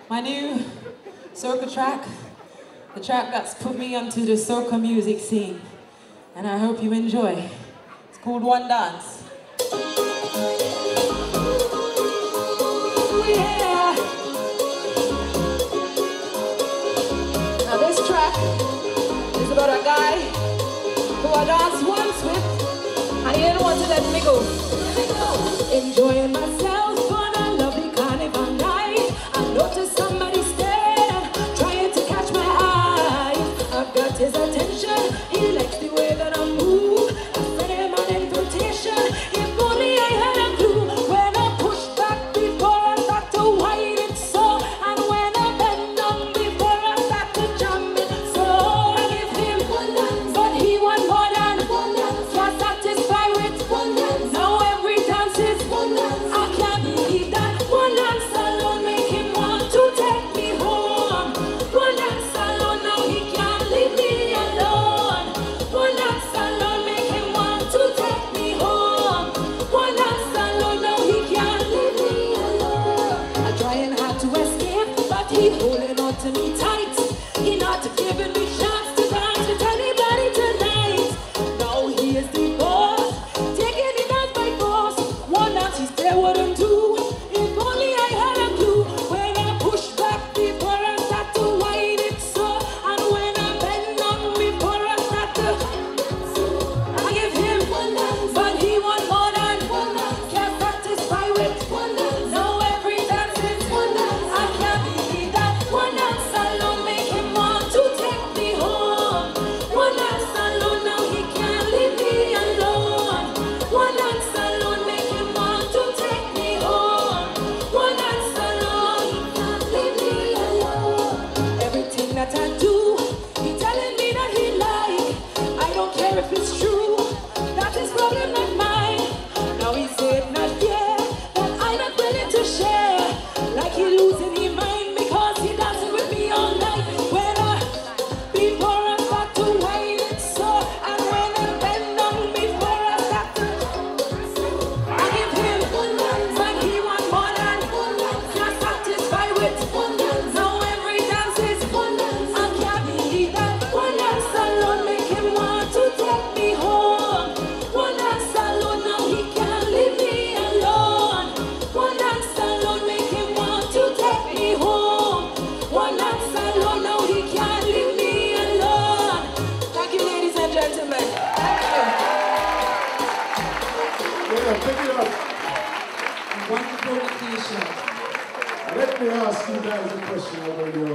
my new soca track, the track that's put me onto the soca music scene, and I hope you enjoy. It's called One Dance. Yeah. Now this track is about a guy who I danced once with, and he didn't want to let me go. Enjoying myself on a lovely carnival night, I noticed somebody staring, trying to catch my eye. I've got his attention, he likes the way that I move. I sent him an invitation, if only I had a clue. When I pushed back before I start to whine it so, and when I bend down before I start to jam it so, I give him one dance, but he want more than one dance. Was satisfied with one dance, now every dance is one dance. I can't believe that one dance alone make him want to take me home. One dance alone, now he can't leave me alone. One dance alone make him want to take me home. One dance alone, now he can't leave me alone. I trying hard to escape, but he holding on to me tight. He not giving me chance to dance with anybody tonight. Now he is the boss, taking it out by force. One dance he still wouldn't do. If only I had a clue. When I push back before I start to whine it so, and when I bend down before I start to, I give him one dance, but he want more than one dance. Can't satisfy with one dance, now every dance is one dance. I can't believe that one dance alone make him want to take me home. One dance alone, now he can't leave me alone. One dance alone make him want to take me home. One dance alone, he can't leave me alone. Everything that I do, he telling me that he like. I don't care if it's true, that is problem not mine. Now he said not yeah, that I'm not willing to share. Like he losing his mind because he dancing with me all night. When before I start to whine it so, and when I bend down before I start to, I give him one dance, but he want more than one dance. Can't satisfy with one dance, now every dance is one dance. I can't believe that one dance alone make him want to take me home. One dance alone, now he can't leave me alone. One dance alone make him want to take me home. One dance alone, now he can't leave me alone. Thank you, ladies and gentlemen. Thank you. Yeah, pick it up. Wonderful occasion. Let me ask you guys a question over here.